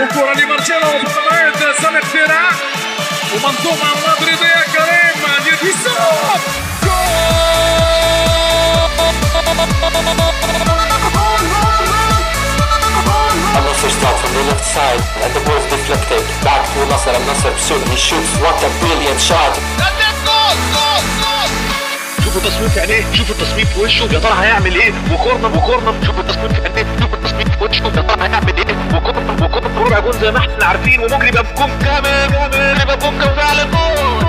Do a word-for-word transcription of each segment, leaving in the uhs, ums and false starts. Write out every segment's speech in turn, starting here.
الكرة لمارسيلو وبرميد سامح فيرا ومنظومة مدريدية كريم يصاب Al-Nassr start from the left side and the ball is deflected back to Nasser. Al-Nassr soon he shoots. What a brilliant shot! شوفوا التصوير في عينيه، شوفوا التصوير في وشه، يا ترى هيعمل ايه؟ وكورنر وكورنر، شوفوا التصوير في عينيه، شوفوا التصوير في وشه، يا ترى هيعمل ايه؟ وكورنر وكورنر، ربع جول زي ما احنا عارفين، وممكن يبقى بكم كمان، ممكن يبقى بكم فعلا جول.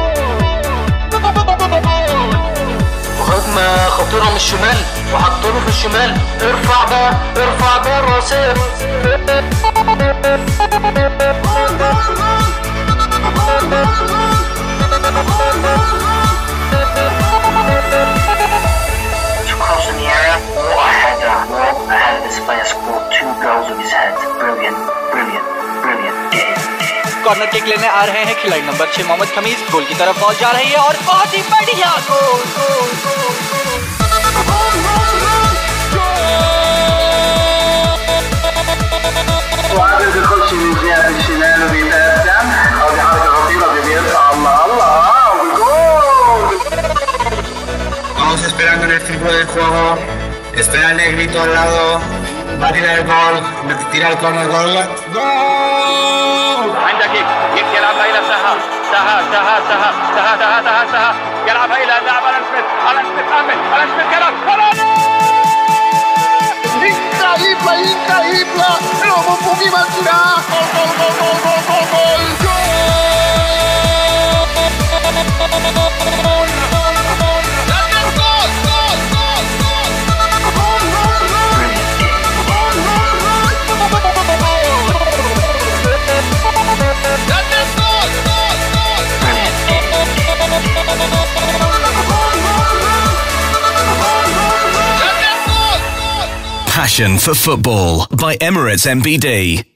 هجمة خطيرة من الشمال وحطوا له في الشمال. ارفع بقى ارفع بقى راسير. Cross in the area. What a header. What a header. This player scored two goals with his head. Brilliant, brilliant, brilliant. Corner kick लेने आ रहे हैं खिलाड़ी नंबर छह मोहम्मद खमीस। गोल की तरफ बॉल जा रही है और बहुत ही बढ़िया गोल गोल गोल وعادل بيخش من جهة الشمال وبيتقدم. هذه حركة خطيرة بيرفع. الله الله والجول. Vamos esperando en el círculo del juego. Espera el negrito al lado. Va a tirar el gol. Tira el corner. Gol. ¡Gol! عندك يلعبها إلى سها سها سها سها سها سها سها سها يلعبها إلى اللاعب ألان سميث. ألان سميث أمن ألان سميث يلعب. Increíble, increíble. No me puedo imaginar. Gol, gol, gol, gol, gol, gol, gol. Passion for football by Emirates M B D.